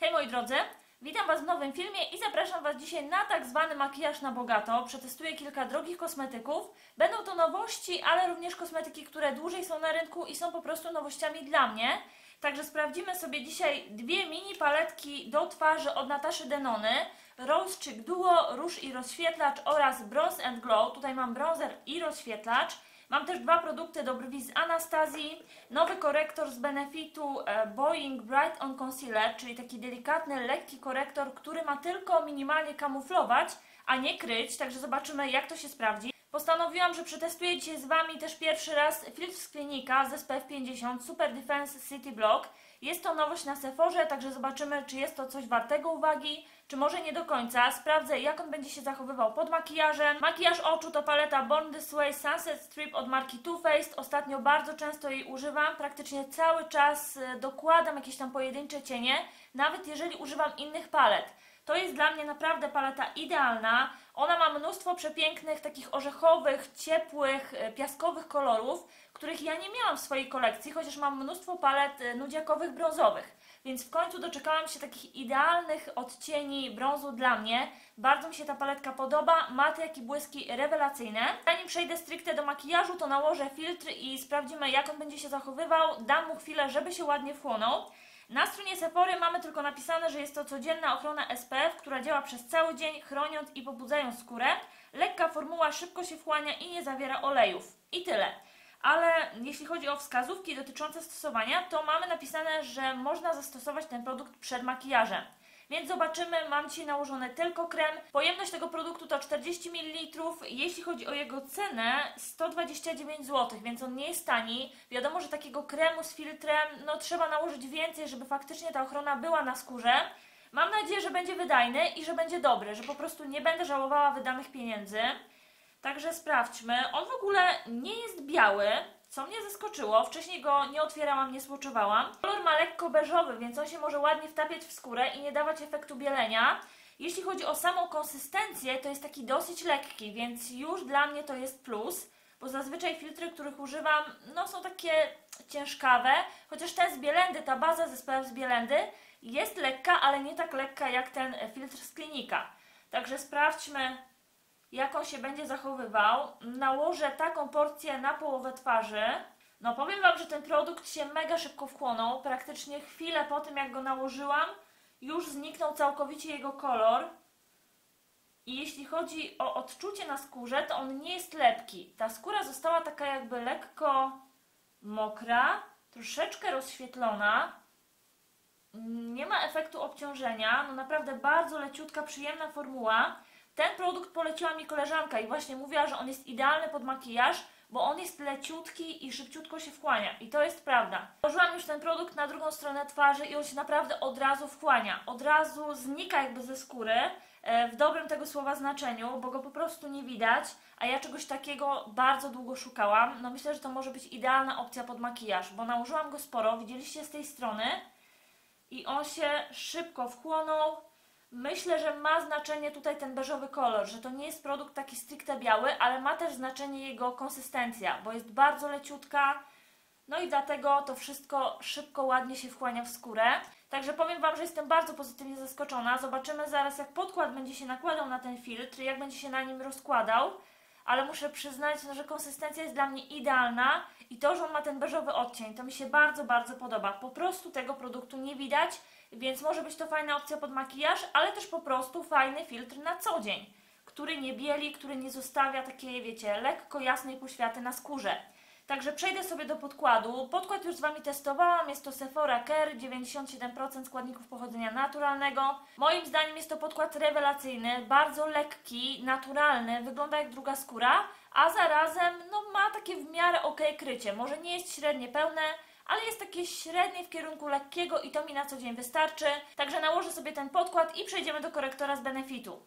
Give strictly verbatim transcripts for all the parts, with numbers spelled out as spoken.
Hej moi drodzy, witam Was w nowym filmie i zapraszam Was dzisiaj na tak zwany makijaż na bogato. Przetestuję kilka drogich kosmetyków. Będą to nowości, ale również kosmetyki, które dłużej są na rynku i są po prostu nowościami dla mnie. Także sprawdzimy sobie dzisiaj dwie mini paletki do twarzy od Nataszy Denony. Rose Cheek Duo, róż i rozświetlacz oraz Bronze and Glow. Tutaj mam bronzer i rozświetlacz. Mam też dwa produkty do brwi z Anastazji, nowy korektor z Benefitu e, Boing Bright On Concealer, czyli taki delikatny, lekki korektor, który ma tylko minimalnie kamuflować, a nie kryć, także zobaczymy, jak to się sprawdzi. Postanowiłam, że przetestuję dzisiaj z Wami też pierwszy raz filtr z Klinika z S P F pięćdziesiąt Super Defense City Block. Jest to nowość na Sephorze, także zobaczymy, czy jest to coś wartego uwagi, czy może nie do końca. Sprawdzę, jak on będzie się zachowywał pod makijażem. Makijaż oczu to paleta Born This Way Sunset Strip od marki Too Faced. Ostatnio bardzo często jej używam. Praktycznie cały czas dokładam jakieś tam pojedyncze cienie, nawet jeżeli używam innych palet. To jest dla mnie naprawdę paleta idealna. Ona ma mnóstwo przepięknych, takich orzechowych, ciepłych, piaskowych kolorów, których ja nie miałam w swojej kolekcji, chociaż mam mnóstwo palet nudziakowych, brązowych. Więc w końcu doczekałam się takich idealnych odcieni brązu dla mnie. Bardzo mi się ta paletka podoba, ma te jakie błyski rewelacyjne. Zanim przejdę stricte do makijażu, to nałożę filtr i sprawdzimy, jak on będzie się zachowywał. Dam mu chwilę, żeby się ładnie wchłonął. Na stronie Sephory mamy tylko napisane, że jest to codzienna ochrona S P F, która działa przez cały dzień, chroniąc i pobudzając skórę. Lekka formuła, szybko się wchłania i nie zawiera olejów. I tyle. Ale jeśli chodzi o wskazówki dotyczące stosowania, to mamy napisane, że można zastosować ten produkt przed makijażem. Więc zobaczymy, mam dzisiaj nałożony tylko krem. Pojemność tego produktu to czterdzieści mililitrów. Jeśli chodzi o jego cenę, sto dwadzieścia dziewięć złotych, więc on nie jest tani. Wiadomo, że takiego kremu z filtrem no, trzeba nałożyć więcej, żeby faktycznie ta ochrona była na skórze. Mam nadzieję, że będzie wydajny i że będzie dobry, że po prostu nie będę żałowała wydanych pieniędzy. Także sprawdźmy. On w ogóle nie jest biały, co mnie zaskoczyło. Wcześniej go nie otwierałam, nie swatchowałam. Kolor ma lekko beżowy, więc on się może ładnie wtapiać w skórę i nie dawać efektu bielenia. Jeśli chodzi o samą konsystencję, to jest taki dosyć lekki, więc już dla mnie to jest plus, bo zazwyczaj filtry, których używam, no są takie ciężkawe, chociaż ten z Bielendy, ta baza z S P F z Bielendy jest lekka, ale nie tak lekka jak ten filtr z Klinika. Także sprawdźmy, jak on się będzie zachowywał. Nałożę taką porcję na połowę twarzy. No powiem Wam, że ten produkt się mega szybko wchłonął. Praktycznie chwilę po tym, jak go nałożyłam, już zniknął całkowicie jego kolor. I jeśli chodzi o odczucie na skórze, to on nie jest lepki. Ta skóra została taka jakby lekko mokra, troszeczkę rozświetlona. Nie ma efektu obciążenia. No naprawdę bardzo leciutka, przyjemna formuła. Ten produkt poleciła mi koleżanka i właśnie mówiła, że on jest idealny pod makijaż, bo on jest leciutki i szybciutko się wchłania. I to jest prawda. Włożyłam już ten produkt na drugą stronę twarzy i on się naprawdę od razu wchłania. Od razu znika jakby ze skóry, w dobrym tego słowa znaczeniu, bo go po prostu nie widać, a ja czegoś takiego bardzo długo szukałam. No myślę, że to może być idealna opcja pod makijaż, bo nałożyłam go sporo, widzieliście z tej strony i on się szybko wchłonął. Myślę, że ma znaczenie tutaj ten beżowy kolor, że to nie jest produkt taki stricte biały, ale ma też znaczenie jego konsystencja, bo jest bardzo leciutka, no i dlatego to wszystko szybko, ładnie się wchłania w skórę. Także powiem Wam, że jestem bardzo pozytywnie zaskoczona. Zobaczymy zaraz, jak podkład będzie się nakładał na ten filtr, jak będzie się na nim rozkładał, ale muszę przyznać, że konsystencja jest dla mnie idealna i to, że on ma ten beżowy odcień, to mi się bardzo, bardzo podoba. Po prostu tego produktu nie widać, więc może być to fajna opcja pod makijaż, ale też po prostu fajny filtr na co dzień, który nie bieli, który nie zostawia takiej, wiecie, lekko jasnej poświaty na skórze. Także przejdę sobie do podkładu. Podkład już z Wami testowałam, jest to Sephora Care, dziewięćdziesiąt siedem procent składników pochodzenia naturalnego. Moim zdaniem jest to podkład rewelacyjny, bardzo lekki, naturalny, wygląda jak druga skóra, a zarazem no, ma takie w miarę ok krycie. Może nie jest średnie pełne, ale jest takie średnie w kierunku lekkiego i to mi na co dzień wystarczy. Także nałożę sobie ten podkład i przejdziemy do korektora z Benefitu.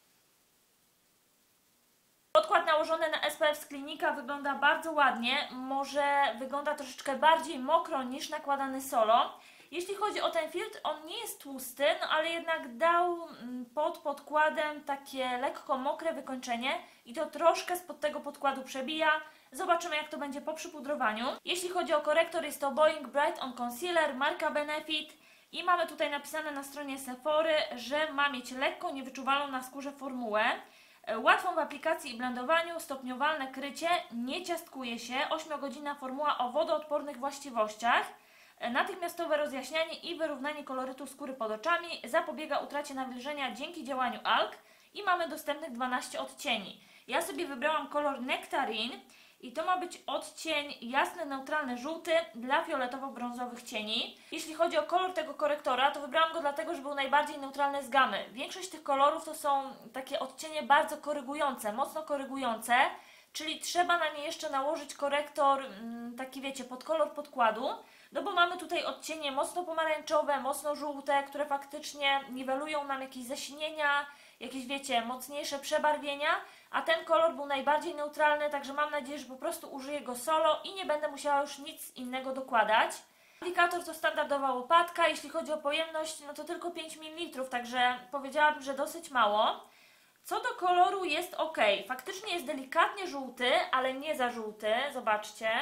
Podkład nałożony na S P F z Klinika wygląda bardzo ładnie, może wygląda troszeczkę bardziej mokro niż nakładany solo. Jeśli chodzi o ten filtr, on nie jest tłusty, no ale jednak dał pod podkładem takie lekko mokre wykończenie i to troszkę spod tego podkładu przebija. Zobaczymy, jak to będzie po przypudrowaniu. Jeśli chodzi o korektor, jest to Boing Bright On Concealer, marka Benefit. I mamy tutaj napisane na stronie Sephory, że ma mieć lekką, niewyczuwalną na skórze formułę, łatwą w aplikacji i blendowaniu, stopniowalne krycie, nie ciastkuje się, ośmiogodzinna formuła o wodoodpornych właściwościach, natychmiastowe rozjaśnianie i wyrównanie kolorytu skóry pod oczami, zapobiega utracie nawilżenia dzięki działaniu alg i mamy dostępnych dwanaście odcieni. Ja sobie wybrałam kolor Nectarine i to ma być odcień jasny, neutralny, żółty dla fioletowo-brązowych cieni. Jeśli chodzi o kolor tego korektora, to wybrałam go dlatego, że był najbardziej neutralny z gamy. Większość tych kolorów to są takie odcienie bardzo korygujące, mocno korygujące, czyli trzeba na nie jeszcze nałożyć korektor, taki wiecie, pod kolor podkładu, no bo mamy tutaj odcienie mocno pomarańczowe, mocno żółte, które faktycznie niwelują nam jakieś zaśnienia, jakieś wiecie, mocniejsze przebarwienia, a ten kolor był najbardziej neutralny, także mam nadzieję, że po prostu użyję go solo i nie będę musiała już nic innego dokładać. Aplikator to standardowa łopatka, jeśli chodzi o pojemność, no to tylko pięć mililitrów, także powiedziałabym, że dosyć mało. Co do koloru jest ok, faktycznie jest delikatnie żółty, ale nie za żółty, zobaczcie.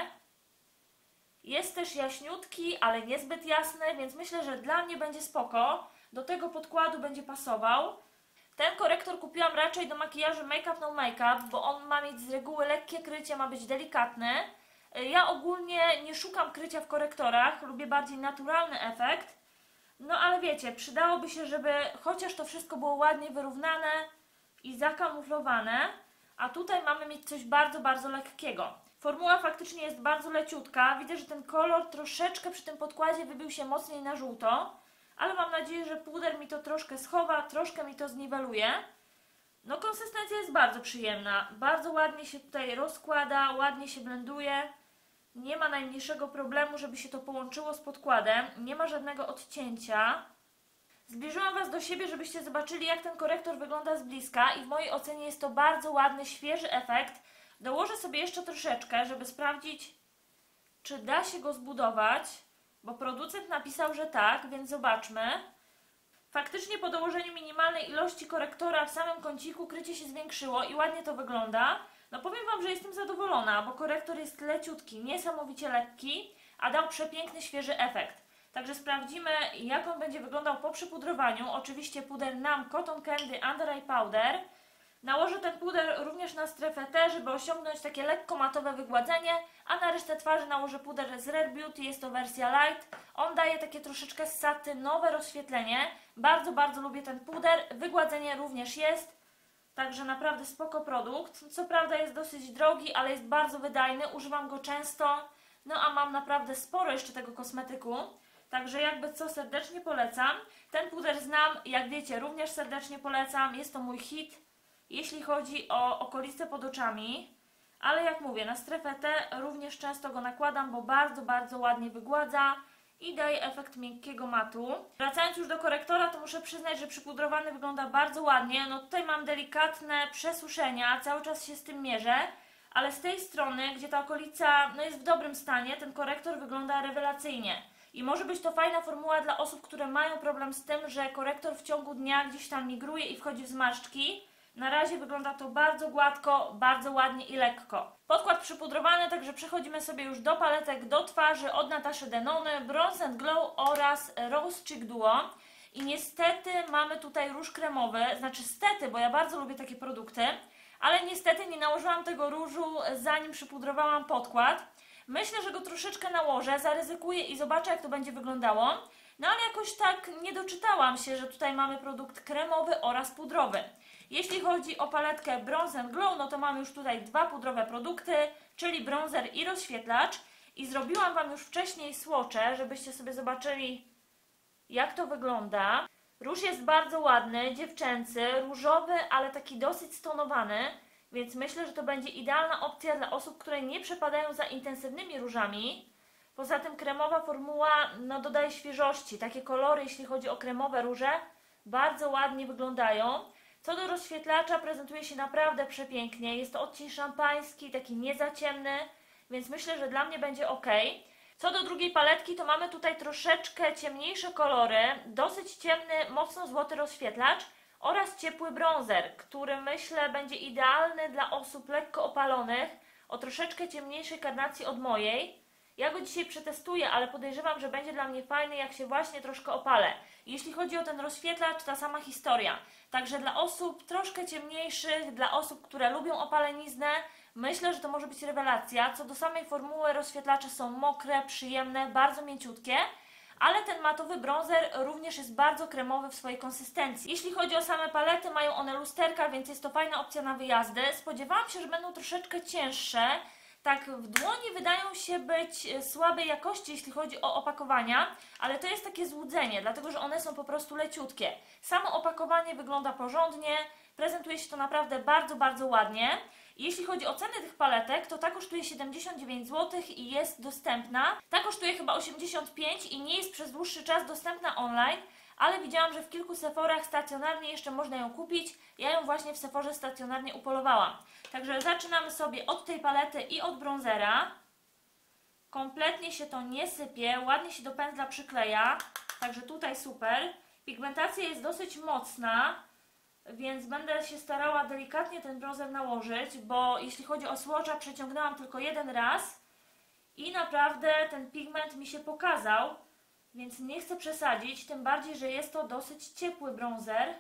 Jest też jaśniutki, ale niezbyt jasny, więc myślę, że dla mnie będzie spoko. Do tego podkładu będzie pasował. Ten korektor kupiłam raczej do makijażu Make Up No Make Up, bo on ma mieć z reguły lekkie krycie, ma być delikatny. Ja ogólnie nie szukam krycia w korektorach, lubię bardziej naturalny efekt. No ale wiecie, przydałoby się, żeby chociaż to wszystko było ładnie wyrównane i zakamuflowane, a tutaj mamy mieć coś bardzo, bardzo lekkiego. Formuła faktycznie jest bardzo leciutka, widzę, że ten kolor troszeczkę przy tym podkładzie wybił się mocniej na żółto, ale mam nadzieję, że puder mi to troszkę schowa, troszkę mi to zniweluje. No konsystencja jest bardzo przyjemna, bardzo ładnie się tutaj rozkłada, ładnie się blenduje. Nie ma najmniejszego problemu, żeby się to połączyło z podkładem, nie ma żadnego odcięcia. Zbliżyłam Was do siebie, żebyście zobaczyli, jak ten korektor wygląda z bliska i w mojej ocenie jest to bardzo ładny, świeży efekt. Dołożę sobie jeszcze troszeczkę, żeby sprawdzić, czy da się go zbudować, bo producent napisał, że tak, więc zobaczmy. Faktycznie po dołożeniu minimalnej ilości korektora w samym kąciku krycie się zwiększyło i ładnie to wygląda. No powiem Wam, że jestem zadowolona, bo korektor jest leciutki, niesamowicie lekki, a dał przepiękny, świeży efekt. Także sprawdzimy, jak on będzie wyglądał po przypudrowaniu. Oczywiście puder Nam Cotton Candy Under Eye Powder. Nałożę ten puder również na strefę T, żeby osiągnąć takie lekko matowe wygładzenie, a na resztę twarzy nałożę puder z Rare Beauty, jest to wersja light. On daje takie troszeczkę satynowe rozświetlenie. Bardzo, bardzo lubię ten puder. Wygładzenie również jest, także naprawdę spoko produkt. Co prawda jest dosyć drogi, ale jest bardzo wydajny, używam go często, no a mam naprawdę sporo jeszcze tego kosmetyku. Także jakby co, serdecznie polecam. Ten puder znam, jak wiecie, również serdecznie polecam. Jest to mój hit, jeśli chodzi o okolice pod oczami. Ale jak mówię, na strefę T również często go nakładam, bo bardzo, bardzo ładnie wygładza i daje efekt miękkiego matu. Wracając już do korektora, to muszę przyznać, że przypudrowany wygląda bardzo ładnie. No tutaj mam delikatne przesuszenia, cały czas się z tym mierzę. Ale z tej strony, gdzie ta okolica no, jest w dobrym stanie, ten korektor wygląda rewelacyjnie. I może być to fajna formuła dla osób, które mają problem z tym, że korektor w ciągu dnia gdzieś tam migruje i wchodzi w zmarszczki. Na razie wygląda to bardzo gładko, bardzo ładnie i lekko. Podkład przypudrowany, także przechodzimy sobie już do paletek do twarzy od Nataszy Denony, Bronze and Glow oraz Rose Cheek Duo. I niestety mamy tutaj róż kremowy, znaczy stety, bo ja bardzo lubię takie produkty, ale niestety nie nałożyłam tego różu, zanim przypudrowałam podkład. Myślę, że go troszeczkę nałożę, zaryzykuję i zobaczę, jak to będzie wyglądało. No ale jakoś tak nie doczytałam się, że tutaj mamy produkt kremowy oraz pudrowy. Jeśli chodzi o paletkę Bronze and Glow, no to mamy już tutaj dwa pudrowe produkty, czyli bronzer i rozświetlacz. I zrobiłam Wam już wcześniej swatche, żebyście sobie zobaczyli, jak to wygląda. Róż jest bardzo ładny, dziewczęcy, różowy, ale taki dosyć stonowany, więc myślę, że to będzie idealna opcja dla osób, które nie przepadają za intensywnymi różami. Poza tym kremowa formuła no, dodaje świeżości. Takie kolory, jeśli chodzi o kremowe róże, bardzo ładnie wyglądają. Co do rozświetlacza, prezentuje się naprawdę przepięknie. Jest to odcień szampański, taki nie za ciemny, więc myślę, że dla mnie będzie ok. Co do drugiej paletki, to mamy tutaj troszeczkę ciemniejsze kolory, dosyć ciemny, mocno złoty rozświetlacz oraz ciepły bronzer, który myślę będzie idealny dla osób lekko opalonych, o troszeczkę ciemniejszej karnacji od mojej. Ja go dzisiaj przetestuję, ale podejrzewam, że będzie dla mnie fajny, jak się właśnie troszkę opalę. Jeśli chodzi o ten rozświetlacz, ta sama historia. Także dla osób troszkę ciemniejszych, dla osób, które lubią opaleniznę, myślę, że to może być rewelacja. Co do samej formuły, rozświetlacze są mokre, przyjemne, bardzo mięciutkie. Ale ten matowy bronzer również jest bardzo kremowy w swojej konsystencji. Jeśli chodzi o same palety, mają one lusterka, więc jest to fajna opcja na wyjazdy. Spodziewałam się, że będą troszeczkę cięższe. Tak w dłoni wydają się być słabej jakości, jeśli chodzi o opakowania, ale to jest takie złudzenie, dlatego że one są po prostu leciutkie. Samo opakowanie wygląda porządnie, prezentuje się to naprawdę bardzo, bardzo ładnie. Jeśli chodzi o ceny tych paletek, to ta kosztuje siedemdziesiąt dziewięć złotych i jest dostępna. Ta kosztuje chyba osiemdziesiąt pięć i nie jest przez dłuższy czas dostępna online, ale widziałam, że w kilku Sephorach stacjonarnie jeszcze można ją kupić. Ja ją właśnie w Sephorze stacjonarnie upolowałam. Także zaczynamy sobie od tej palety i od bronzera. Kompletnie się to nie sypie, ładnie się do pędzla przykleja, także tutaj super. Pigmentacja jest dosyć mocna, więc będę się starała delikatnie ten bronzer nałożyć, bo jeśli chodzi o swatcha, przeciągnęłam tylko jeden raz i naprawdę ten pigment mi się pokazał, więc nie chcę przesadzić, tym bardziej, że jest to dosyć ciepły bronzer.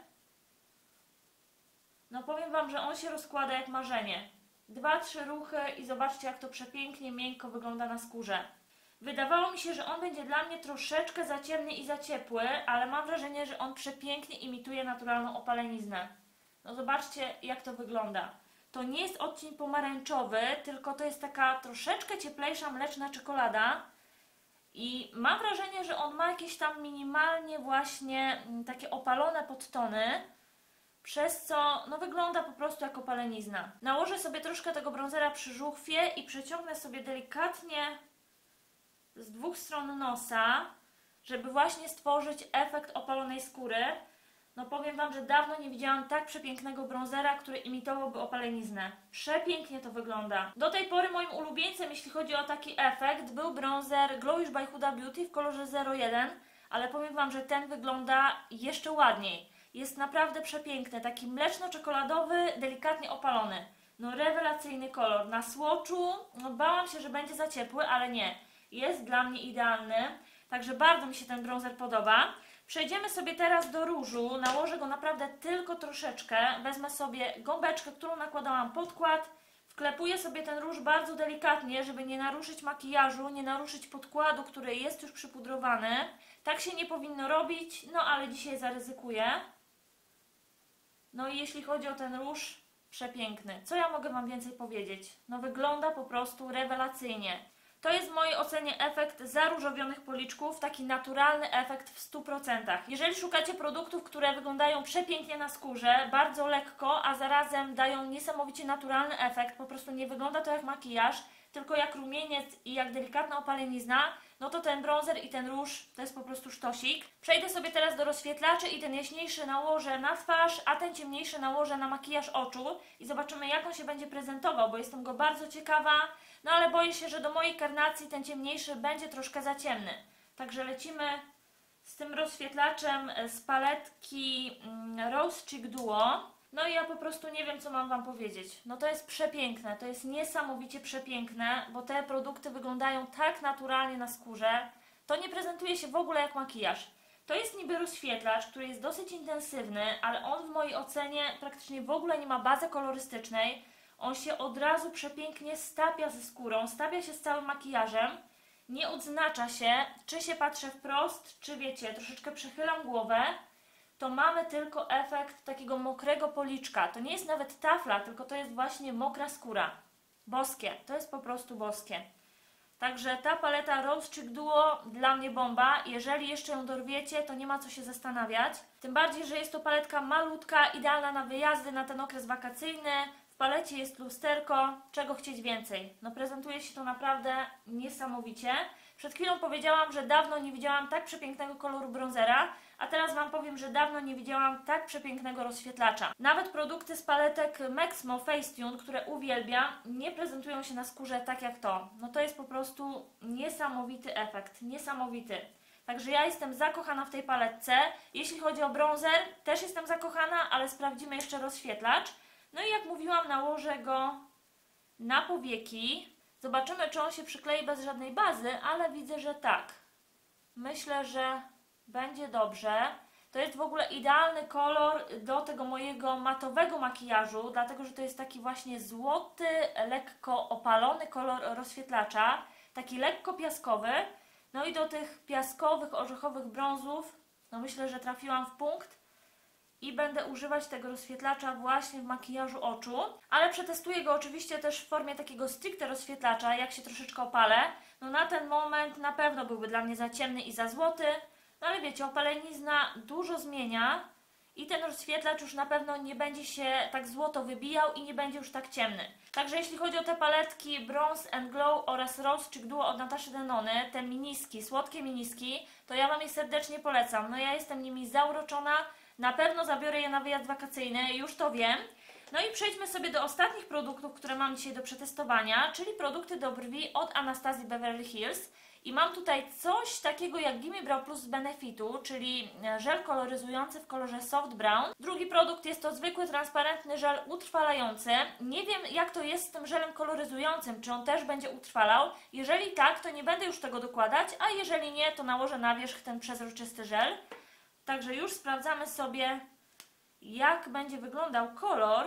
No powiem Wam, że on się rozkłada jak marzenie. Dwa, trzy ruchy i zobaczcie, jak to przepięknie, miękko wygląda na skórze. Wydawało mi się, że on będzie dla mnie troszeczkę za ciemny i za ciepły, ale mam wrażenie, że on przepięknie imituje naturalną opaleniznę. No zobaczcie, jak to wygląda. To nie jest odcień pomarańczowy, tylko to jest taka troszeczkę cieplejsza mleczna czekolada. I mam wrażenie, że on ma jakieś tam minimalnie właśnie takie opalone podtony, przez co no, wygląda po prostu jak opalenizna. Nałożę sobie troszkę tego bronzera przy żuchwie i przeciągnę sobie delikatnie z dwóch stron nosa, żeby właśnie stworzyć efekt opalonej skóry. No powiem Wam, że dawno nie widziałam tak przepięknego bronzera, który imitowałby opaleniznę. Przepięknie to wygląda. Do tej pory moim ulubieńcem, jeśli chodzi o taki efekt, był bronzer Glowish by Huda Beauty w kolorze zero jeden, ale powiem Wam, że ten wygląda jeszcze ładniej. Jest naprawdę przepiękny, taki mleczno-czekoladowy, delikatnie opalony. No rewelacyjny kolor. Na swatchu no, bałam się, że będzie za ciepły, ale nie. Jest dla mnie idealny, także bardzo mi się ten bronzer podoba. Przejdziemy sobie teraz do różu, nałożę go naprawdę tylko troszeczkę. Wezmę sobie gąbeczkę, którą nakładałam podkład. Wklepuję sobie ten róż bardzo delikatnie, żeby nie naruszyć makijażu, nie naruszyć podkładu, który jest już przypudrowany. Tak się nie powinno robić, no ale dzisiaj zaryzykuję. No i jeśli chodzi o ten róż, przepiękny. Co ja mogę Wam więcej powiedzieć? No wygląda po prostu rewelacyjnie. To jest w mojej ocenie efekt zaróżowionych policzków, taki naturalny efekt w stu procentach. Jeżeli szukacie produktów, które wyglądają przepięknie na skórze, bardzo lekko, a zarazem dają niesamowicie naturalny efekt, po prostu nie wygląda to jak makijaż, tylko jak rumieniec i jak delikatna opalenizna, no to ten bronzer i ten róż to jest po prostu sztosik. Przejdę sobie teraz do rozświetlaczy i ten jaśniejszy nałożę na twarz, a ten ciemniejszy nałożę na makijaż oczu i zobaczymy, jak on się będzie prezentował, bo jestem go bardzo ciekawa, no ale boję się, że do mojej karnacji ten ciemniejszy będzie troszkę za ciemny. Także lecimy z tym rozświetlaczem z paletki Rose Cheek Duo. No i ja po prostu nie wiem, co mam Wam powiedzieć. No to jest przepiękne, to jest niesamowicie przepiękne, bo te produkty wyglądają tak naturalnie na skórze. To nie prezentuje się w ogóle jak makijaż. To jest niby rozświetlacz, który jest dosyć intensywny, ale on w mojej ocenie praktycznie w ogóle nie ma bazy kolorystycznej. On się od razu przepięknie stapia ze skórą, stapia się z całym makijażem. Nie odznacza się, czy się patrzę wprost, czy wiecie, troszeczkę przechylam głowę. To mamy tylko efekt takiego mokrego policzka. To nie jest nawet tafla, tylko to jest właśnie mokra skóra. Boskie. To jest po prostu boskie. Także ta paleta Rose Cheek Duo dla mnie bomba. Jeżeli jeszcze ją dorwiecie, to nie ma co się zastanawiać. Tym bardziej, że jest to paletka malutka, idealna na wyjazdy, na ten okres wakacyjny. W palecie jest lusterko. Czego chcieć więcej? No prezentuje się to naprawdę niesamowicie. Przed chwilą powiedziałam, że dawno nie widziałam tak przepięknego koloru bronzera, a teraz Wam powiem, że dawno nie widziałam tak przepięknego rozświetlacza. Nawet produkty z paletek Maxmo Facetune, które uwielbiam, nie prezentują się na skórze tak jak to. No to jest po prostu niesamowity efekt, niesamowity. Także ja jestem zakochana w tej paletce. Jeśli chodzi o bronzer, też jestem zakochana, ale sprawdzimy jeszcze rozświetlacz. No i jak mówiłam, nałożę go na powieki. Zobaczymy, czy on się przyklei bez żadnej bazy, ale widzę, że tak. Myślę, że będzie dobrze. To jest w ogóle idealny kolor do tego mojego matowego makijażu, dlatego że to jest taki właśnie złoty, lekko opalony kolor rozświetlacza, taki lekko piaskowy. No i do tych piaskowych, orzechowych brązów, no myślę, że trafiłam w punkt i będę używać tego rozświetlacza właśnie w makijażu oczu, ale przetestuję go oczywiście też w formie takiego stricte rozświetlacza, jak się troszeczkę opalę. No na ten moment na pewno byłby dla mnie za ciemny i za złoty, no ale wiecie, opalenizna dużo zmienia i ten rozświetlacz już na pewno nie będzie się tak złoto wybijał i nie będzie już tak ciemny. Także jeśli chodzi o te paletki Bronze and Glow oraz Rose Cheek Duo od Nataszy Denony, te miniski, słodkie miniski, to ja Wam je serdecznie polecam. No ja jestem nimi zauroczona, na pewno zabiorę je na wyjazd wakacyjny, już to wiem. No i przejdźmy sobie do ostatnich produktów, które mam dzisiaj do przetestowania, czyli produkty do brwi od Anastazji Beverly Hills. I mam tutaj coś takiego jak Gimme Brow Plus z Benefitu, czyli żel koloryzujący w kolorze Soft Brown. Drugi produkt jest to zwykły, transparentny żel utrwalający. Nie wiem, jak to jest z tym żelem koloryzującym, czy on też będzie utrwalał. Jeżeli tak, to nie będę już tego dokładać, a jeżeli nie, to nałożę na wierzch ten przezroczysty żel. Także już sprawdzamy sobie, jak będzie wyglądał kolor,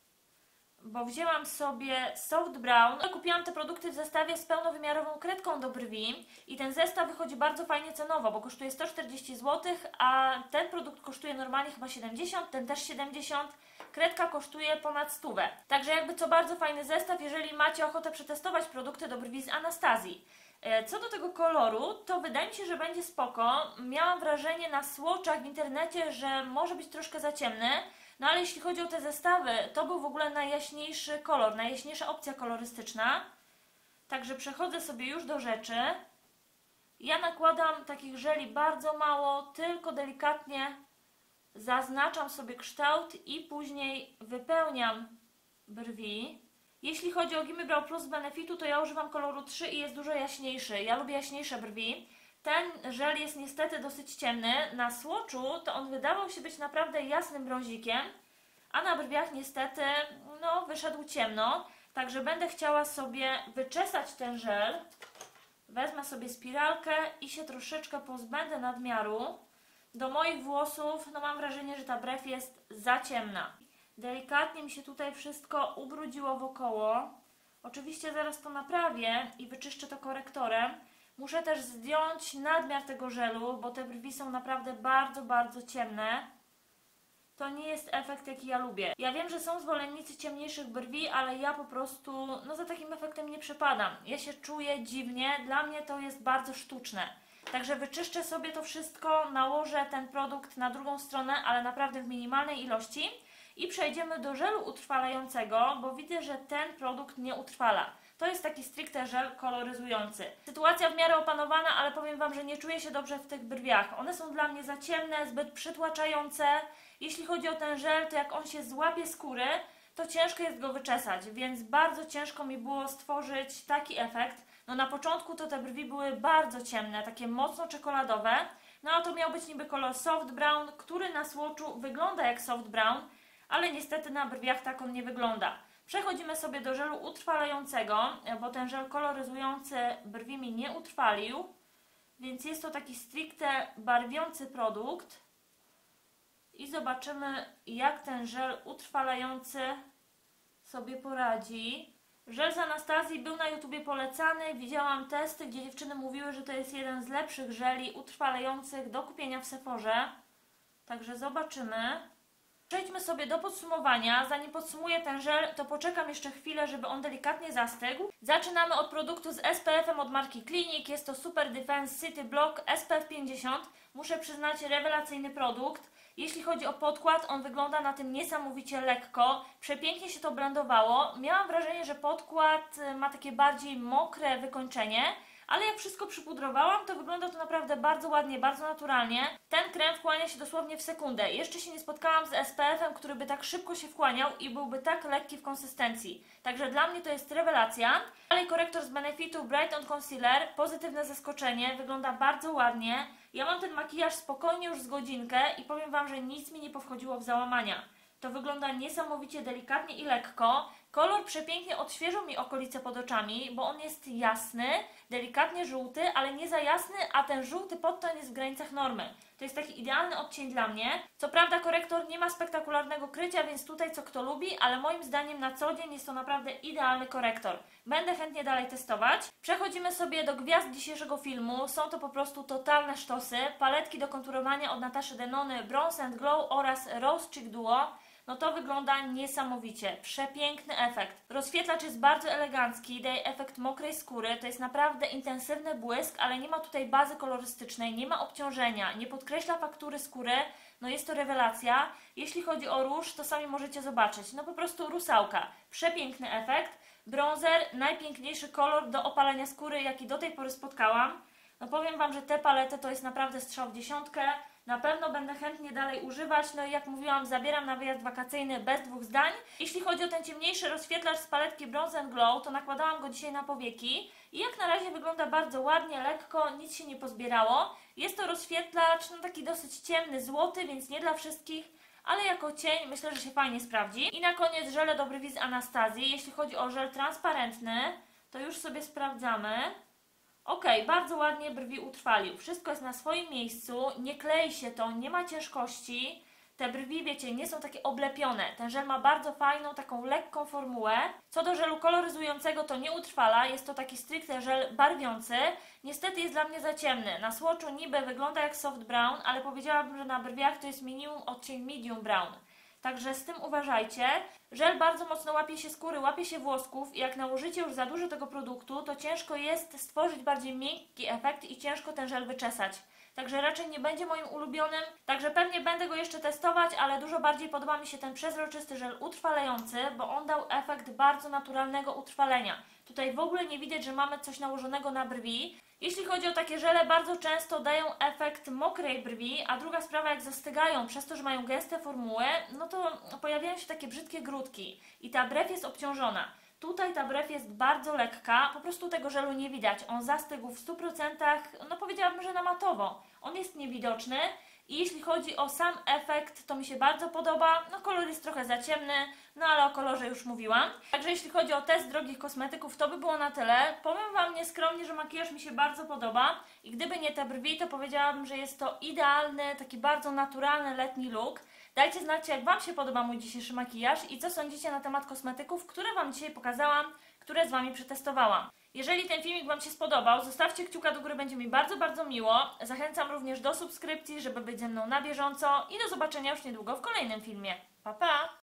bo wzięłam sobie Soft Brown. Kupiłam te produkty w zestawie z pełnowymiarową kredką do brwi i ten zestaw wychodzi bardzo fajnie cenowo, bo kosztuje sto czterdzieści złotych, a ten produkt kosztuje normalnie chyba siedemdziesiąt, ten też siedemdziesiąt, kredka kosztuje ponad stówę. Także jakby co, bardzo fajny zestaw, jeżeli macie ochotę przetestować produkty do brwi z Anastazji. Co do tego koloru, to wydaje mi się, że będzie spoko. Miałam wrażenie na swatchach w internecie, że może być troszkę za ciemny, no ale jeśli chodzi o te zestawy, to był w ogóle najjaśniejszy kolor, najjaśniejsza opcja kolorystyczna. Także przechodzę sobie już do rzeczy. Ja nakładam takich żeli bardzo mało, tylko delikatnie zaznaczam sobie kształt i później wypełniam brwi. Jeśli chodzi o Gimme Brow Plus z Benefitu, to ja używam koloru trzy i jest dużo jaśniejszy. Ja lubię jaśniejsze brwi. Ten żel jest niestety dosyć ciemny. Na swatchu to on wydawał się być naprawdę jasnym brązikiem, a na brwiach niestety no, wyszedł ciemno. Także będę chciała sobie wyczesać ten żel. Wezmę sobie spiralkę i się troszeczkę pozbędę nadmiaru. Do moich włosów no mam wrażenie, że ta brew jest za ciemna. Delikatnie mi się tutaj wszystko ubrudziło wokoło. Oczywiście zaraz to naprawię i wyczyszczę to korektorem. Muszę też zdjąć nadmiar tego żelu, bo te brwi są naprawdę bardzo, bardzo ciemne. To nie jest efekt, jaki ja lubię. Ja wiem, że są zwolennicy ciemniejszych brwi, ale ja po prostu no za takim efektem nie przepadam. Ja się czuję dziwnie, dla mnie to jest bardzo sztuczne. Także wyczyszczę sobie to wszystko, nałożę ten produkt na drugą stronę, ale naprawdę w minimalnej ilości. I przejdziemy do żelu utrwalającego, bo widzę, że ten produkt nie utrwala. To jest taki stricte żel koloryzujący. Sytuacja w miarę opanowana, ale powiem Wam, że nie czuję się dobrze w tych brwiach. One są dla mnie za ciemne, zbyt przytłaczające. Jeśli chodzi o ten żel, to jak on się złapie skóry, to ciężko jest go wyczesać, więc bardzo ciężko mi było stworzyć taki efekt. No na początku to te brwi były bardzo ciemne, takie mocno czekoladowe. No a to miał być niby kolor Soft Brown, który na swatchu wygląda jak Soft Brown, ale niestety na brwiach tak on nie wygląda. Przechodzimy sobie do żelu utrwalającego, bo ten żel koloryzujący brwi mi nie utrwalił, więc jest to taki stricte barwiący produkt. I zobaczymy, jak ten żel utrwalający sobie poradzi. Żel z Anastazji był na YouTubie polecany, widziałam testy, gdzie dziewczyny mówiły, że to jest jeden z lepszych żeli utrwalających do kupienia w Sephorze. Także zobaczymy. Przejdźmy sobie do podsumowania. Zanim podsumuję ten żel, to poczekam jeszcze chwilę, żeby on delikatnie zastygł. Zaczynamy od produktu z S P F-em od marki Clinique. Jest to Super Defense City Block S P F pięćdziesiąt. Muszę przyznać, rewelacyjny produkt. Jeśli chodzi o podkład, on wygląda na tym niesamowicie lekko. Przepięknie się to blendowało. Miałam wrażenie, że podkład ma takie bardziej mokre wykończenie, ale jak wszystko przypudrowałam, to wygląda to naprawdę bardzo ładnie, bardzo naturalnie. Ten krem wchłania się dosłownie w sekundę. Jeszcze się nie spotkałam z S P F-em, który by tak szybko się wchłaniał i byłby tak lekki w konsystencji. Także dla mnie to jest rewelacja. Dalej korektor z Benefitu Bright On Concealer. Pozytywne zaskoczenie. Wygląda bardzo ładnie. Ja mam ten makijaż spokojnie już z godzinkę i powiem Wam, że nic mi nie powchodziło w załamania. To wygląda niesamowicie delikatnie i lekko. Kolor przepięknie odświeżył mi okolice pod oczami, bo on jest jasny, delikatnie żółty, ale nie za jasny, a ten żółty podton jest w granicach normy. To jest taki idealny odcień dla mnie. Co prawda korektor nie ma spektakularnego krycia, więc tutaj co kto lubi, ale moim zdaniem na co dzień jest to naprawdę idealny korektor. Będę chętnie dalej testować. Przechodzimy sobie do gwiazd dzisiejszego filmu. Są to po prostu totalne sztosy. Paletki do konturowania od Nataszy Denony, Bronze and Glow oraz Rose Cheek Duo. No to wygląda niesamowicie. Przepiękny efekt. Rozświetlacz jest bardzo elegancki, daje efekt mokrej skóry. To jest naprawdę intensywny błysk, ale nie ma tutaj bazy kolorystycznej, nie ma obciążenia, nie podkreśla faktury skóry. No jest to rewelacja. Jeśli chodzi o róż, to sami możecie zobaczyć. No po prostu rusałka. Przepiękny efekt. Bronzer, najpiękniejszy kolor do opalenia skóry, jaki do tej pory spotkałam. No powiem Wam, że te palety to jest naprawdę strzał w dziesiątkę. Na pewno będę chętnie dalej używać, no i jak mówiłam, zabieram na wyjazd wakacyjny bez dwóch zdań. Jeśli chodzi o ten ciemniejszy rozświetlacz z paletki Bronze and Glow, to nakładałam go dzisiaj na powieki i jak na razie wygląda bardzo ładnie, lekko, nic się nie pozbierało. Jest to rozświetlacz, no taki dosyć ciemny, złoty, więc nie dla wszystkich, ale jako cień myślę, że się fajnie sprawdzi. I na koniec żele do brwi z Anastazji. Jeśli chodzi o żel transparentny, to już sobie sprawdzamy. Ok, bardzo ładnie brwi utrwalił. Wszystko jest na swoim miejscu, nie klei się to, nie ma ciężkości. Te brwi, wiecie, nie są takie oblepione. Ten żel ma bardzo fajną, taką lekką formułę. Co do żelu koloryzującego, to nie utrwala. Jest to taki stricte żel barwiący. Niestety jest dla mnie za ciemny. Na swatchu niby wygląda jak soft brown, ale powiedziałabym, że na brwiach to jest minimum odcień medium brown. Także z tym uważajcie. Żel bardzo mocno łapie się skóry, łapie się włosków i jak nałożycie już za dużo tego produktu, to ciężko jest stworzyć bardziej miękki efekt i ciężko ten żel wyczesać. Także raczej nie będzie moim ulubionym, także pewnie będę go jeszcze testować, ale dużo bardziej podoba mi się ten przezroczysty żel utrwalający, bo on dał efekt bardzo naturalnego utrwalenia. Tutaj w ogóle nie widać, że mamy coś nałożonego na brwi. Jeśli chodzi o takie żele, bardzo często dają efekt mokrej brwi, a druga sprawa, jak zastygają przez to, że mają gęste formuły, no to pojawiają się takie brzydkie grudki i ta brew jest obciążona. Tutaj ta brew jest bardzo lekka, po prostu tego żelu nie widać. On zastygł w stu procentach, no powiedziałabym, że na matowo. On jest niewidoczny i jeśli chodzi o sam efekt, to mi się bardzo podoba. No kolor jest trochę za ciemny, no ale o kolorze już mówiłam. Także jeśli chodzi o test drogich kosmetyków, to by było na tyle. Powiem Wam nieskromnie, że makijaż mi się bardzo podoba i gdyby nie te brwi, to powiedziałabym, że jest to idealny, taki bardzo naturalny letni look. Dajcie znać, jak Wam się podoba mój dzisiejszy makijaż i co sądzicie na temat kosmetyków, które Wam dzisiaj pokazałam, które z Wami przetestowałam. Jeżeli ten filmik Wam się spodobał, zostawcie kciuka do góry, będzie mi bardzo, bardzo miło. Zachęcam również do subskrypcji, żeby być ze mną na bieżąco i do zobaczenia już niedługo w kolejnym filmie. Pa, pa!